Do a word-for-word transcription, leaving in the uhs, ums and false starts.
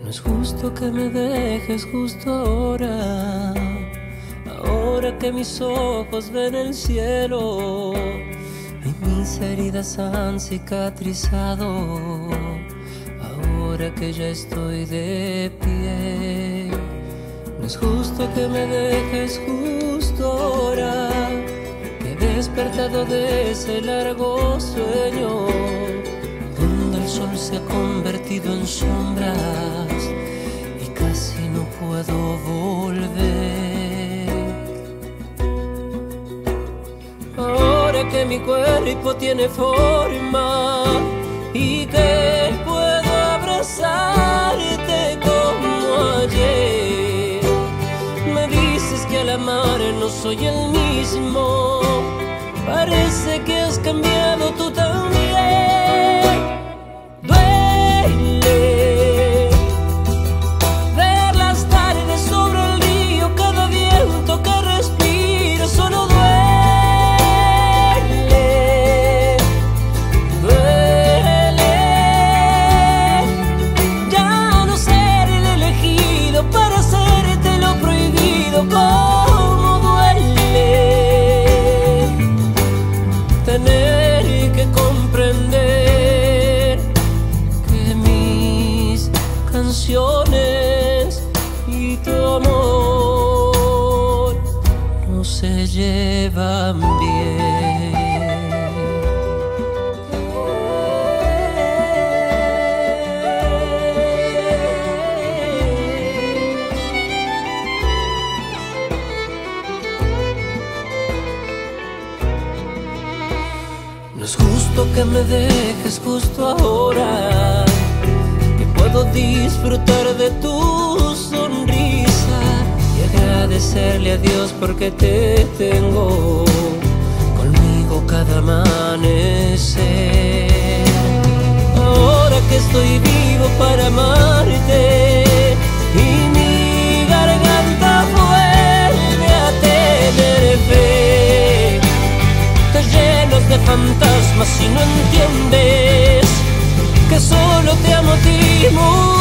No es justo que me dejes justo ahora, ahora que mis ojos ven el cielo y mis heridas han cicatrizado, ahora que ya estoy de pie. No es justo que me dejes justo ahora, que he despertado de ese largo sueño donde el sol se ha convertido en sombras y casi no puedo volver. Ahora que mi cuerpo tiene forma y que puedo abrazarte como ayer, me dices que al amar no soy el mismo. Parece que has cambiado tú también. Duele ver las tardes sobre el río, cada viento que respiro solo duele. Duele ya no ser el elegido para hacerte lo prohibido. Cómo duele tener que comprender que mis canciones y tu amor no se llevan bien. No es justo que me dejes justo ahora, que puedo disfrutar de tu sonrisa y agradecerle a Dios porque te tengo conmigo cada amanecer. Ahora que estoy vivo para amarte y mi garganta vuelve a tener fe, te llenas de fantasmas y no entiendes que solo te amo a ti.